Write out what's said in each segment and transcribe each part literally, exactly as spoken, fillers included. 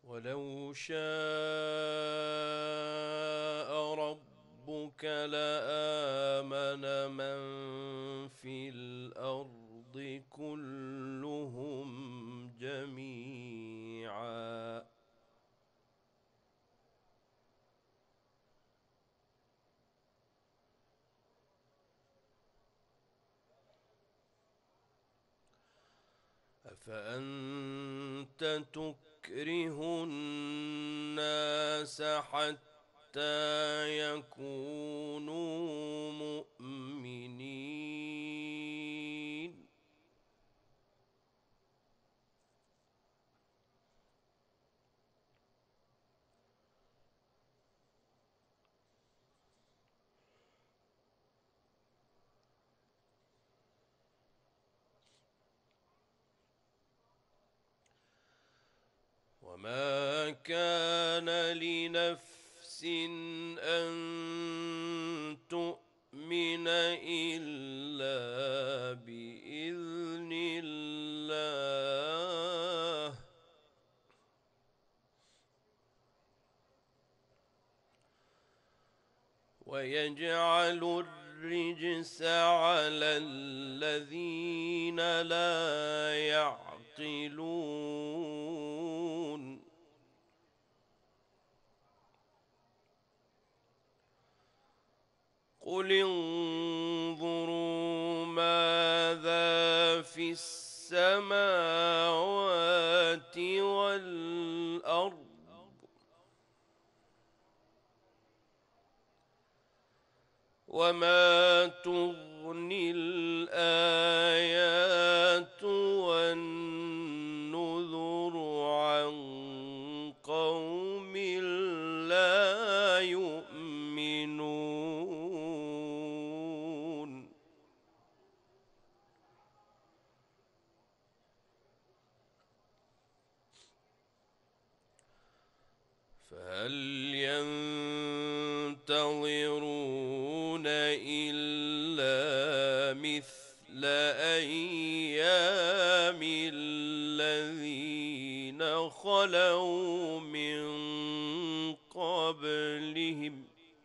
ولو شاء ربك لآمن من في الأرض كلهم جميعا أفأنت تكره الناس حتى يكونوا مؤمنين وما كان لنفس أن تؤمن إلا بإذن الله ويجعل الرجس على الذين لا يعقلون قل انظروا ماذا في السماوات والأرض وما تغني الآيات والنذر عن قوم لا يؤمنون فهل ينتظرون إلا مثل أيام الذين خلوا من قبلهم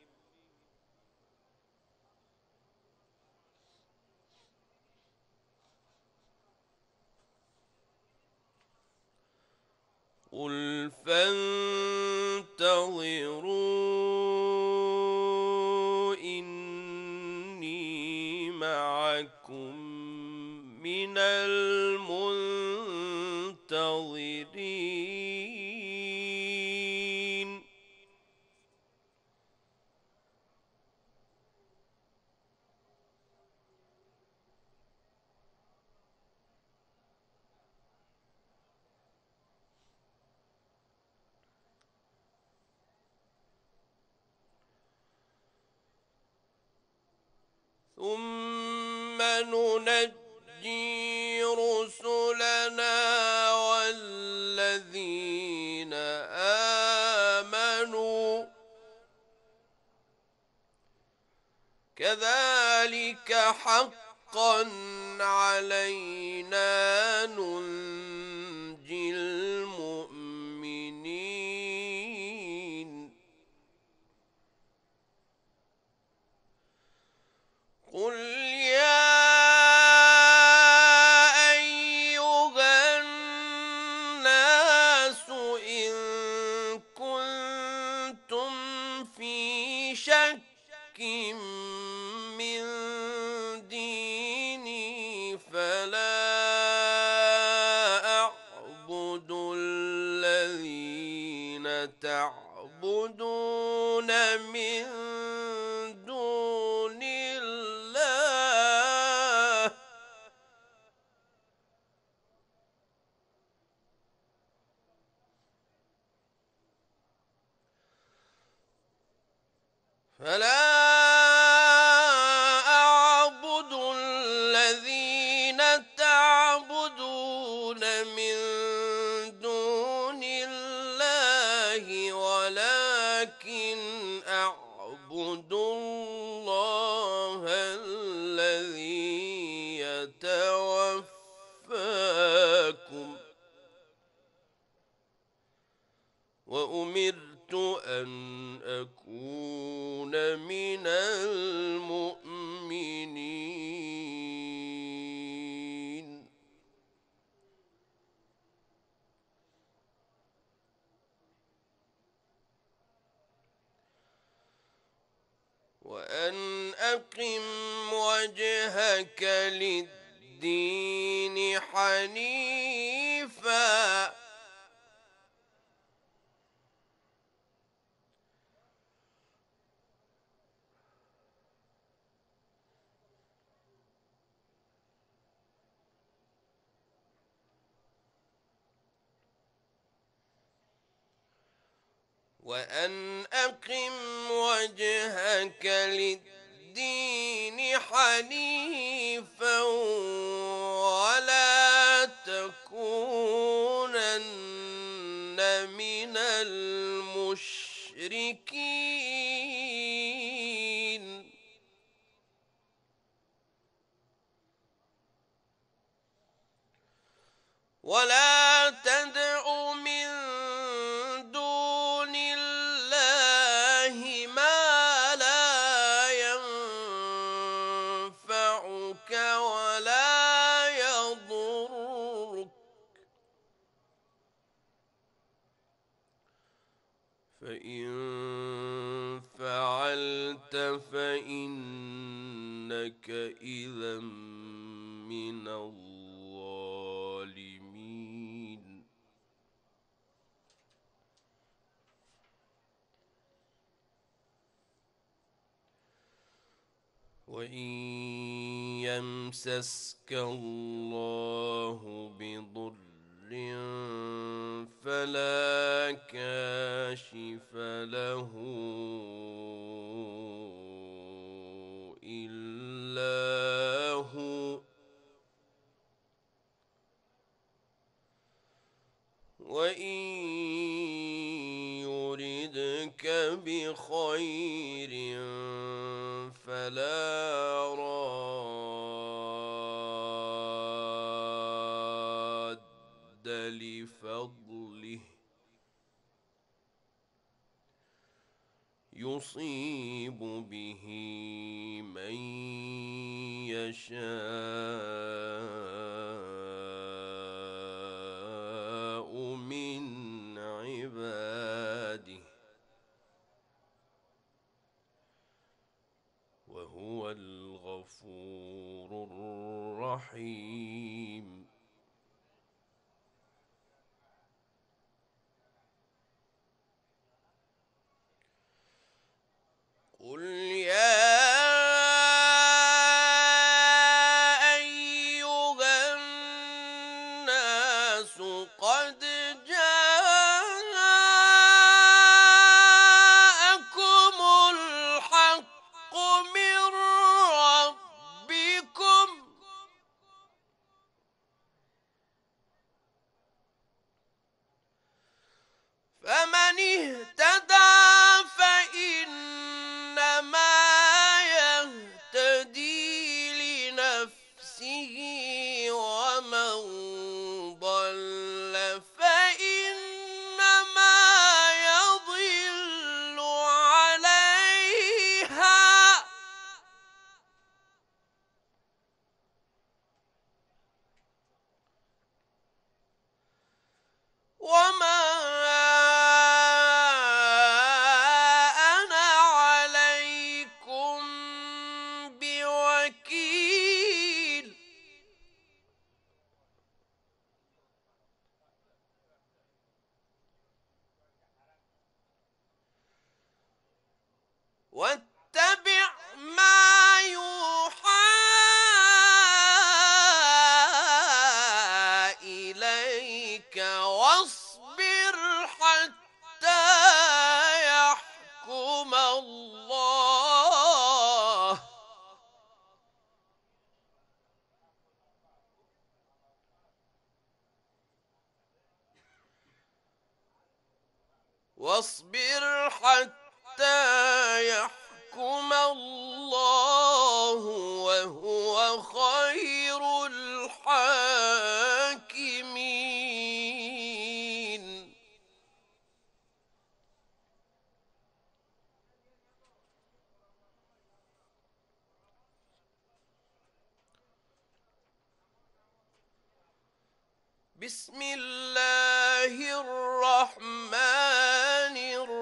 قل فانتظروا إني معكم من المنتظرين ثم ننجي رسلنا والذين آمنوا كذلك حقا علينا ننجي المؤمنين قل يا أيها الناس إن كنتم في شك من ديني فلا أعبد الذين تعبدون من دون الله فلا أعبد الذين تعبدون من دون الله ولكن أعبد الله الذي يتوفاكم من المؤمنين. وأن أقم وجهك للدين حنيفا وأن أقم وجهك للدين حنيفا ولا تكونن من المشركين. ولا تدع من دون الله ما لا ينفعك ولا يضرك، فإن فعلت فإنك إذا من الظالمين. وإن يمسسك الله بضر فلا كاشف له إلا هو، وإن يردك بخير فلا راد لفضله يصيب به من يشاء من عباده وهو الغفور الرحيم. قل يا أيها الناس قد جاءكم الحق من ربكم، فمن اهتدى فإنما يهتدي لنفسه ومن ضل فإنما يضل عليها، وما أنا عليكم بوكيل. واتبع ما يوحى إليك واصبر حتى يحكم الله، واصبر حتى يحكم الله وهو خير الحاكمين. بسم الله الرحمن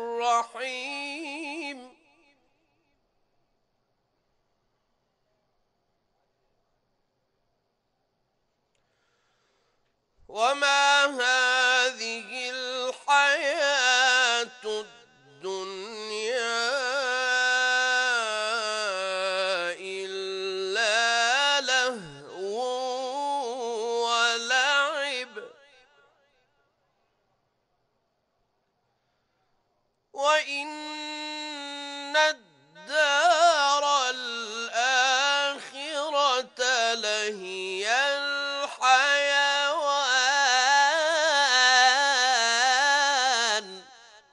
الرحيم وما هذه الحياة الدنيا إلا لهو ولعب وإن الدار الآخرة لهي الحيوان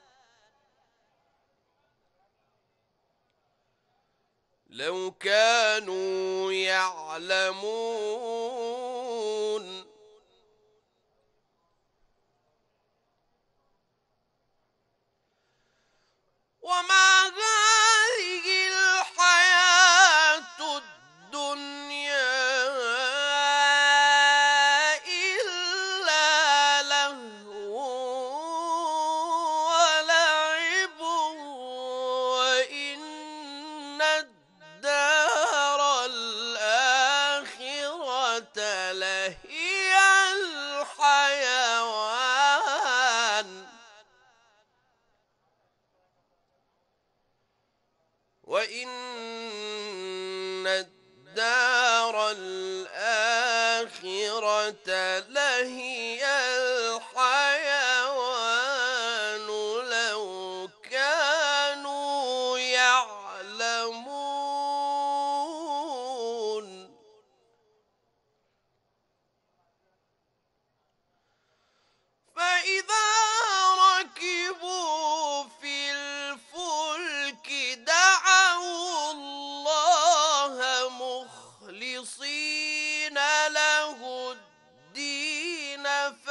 لو كانوا يعلمون وما هذه الحياة الدنيا إلا لهو ولعب وإن الدار الآخرة لهي الحيوان وإن الدار الآخرة لهي الحيوان لو كانوا يعلمون فإذا ركبوا في الفلك دعوا الله مخلصين له الدين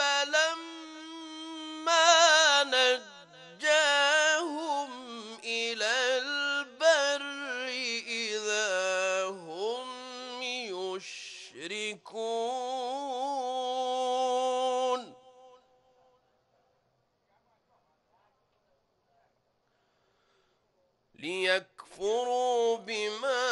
فلما نجاهم إلى البر إذا هم يشركون ليكفروا بما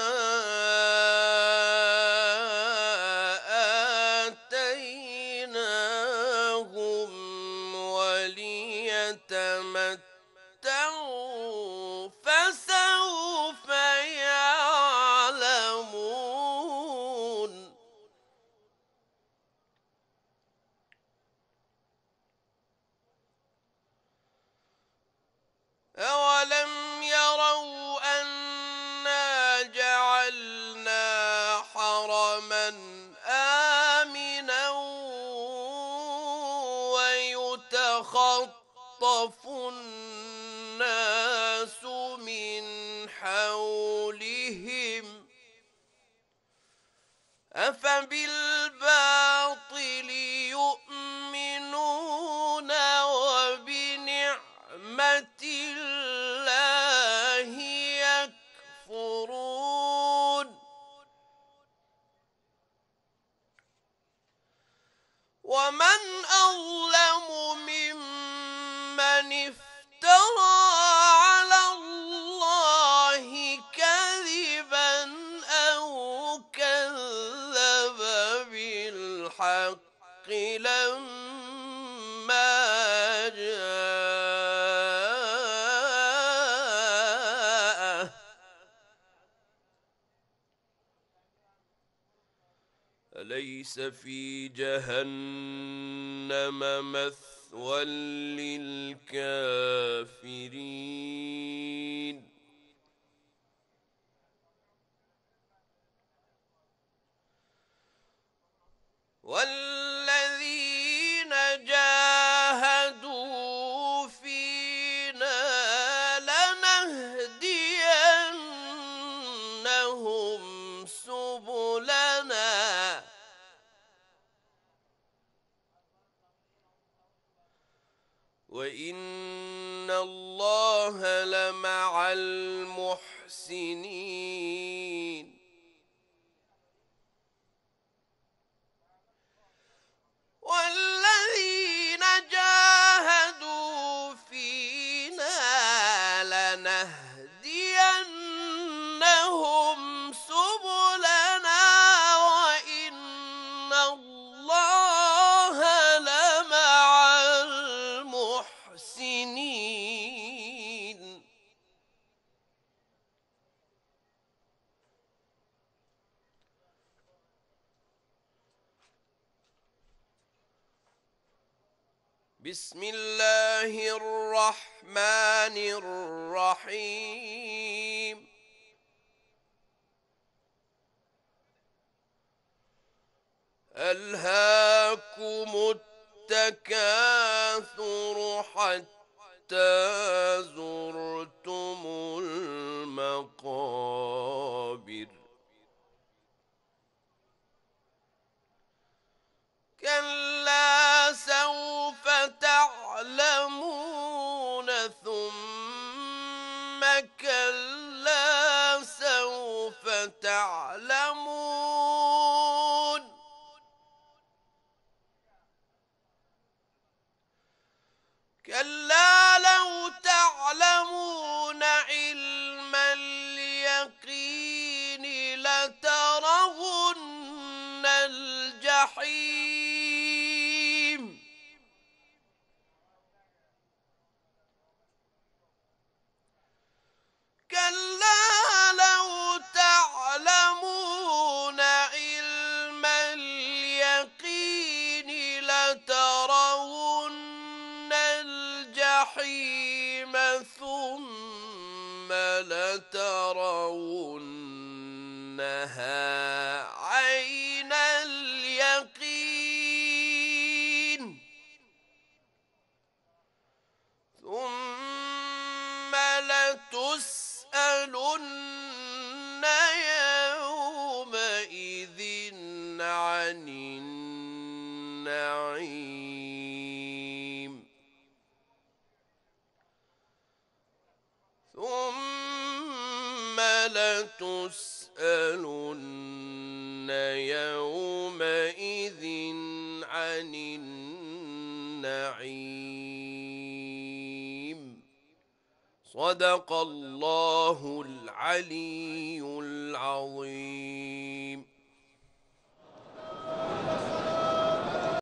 آتيناهم وليتمتعوا فسوف يعلمون أولم يروا أنا جعلنا حرما آمنا ويتخطف الناس من حولهم أفبالباطل يؤمنون وبنعمة الله يكفرون ومن أظلم ممن افترى على الله كذبا أو كذب بالحق لما جاءه أليس في جهنم مثوى للكافرين والذين جاهدوا فينا لنهدينهم سبلنا وإن الله لمع المحسنين والذين بسم الله الرحمن الرحيم ألهاكم التكاثر حتى زرتم المقابر كلا سوف تعلمون ثم كلا سوف تعلمون كلا لو تعلمون علم اليقين لترون الجحيم كلا لو تعلمون علم اليقين لترون الجحيم ثم لترونها عين اليقين ثم لتسألن يومئذ عن النعيم ثم لتسألن يومئذ عن النعيم صدق الله العلي العظيم.